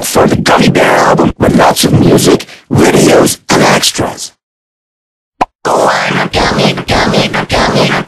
look for the Gummy Bear album with lots of music, videos, and extras. Gummy, gummy, gummy, gummy.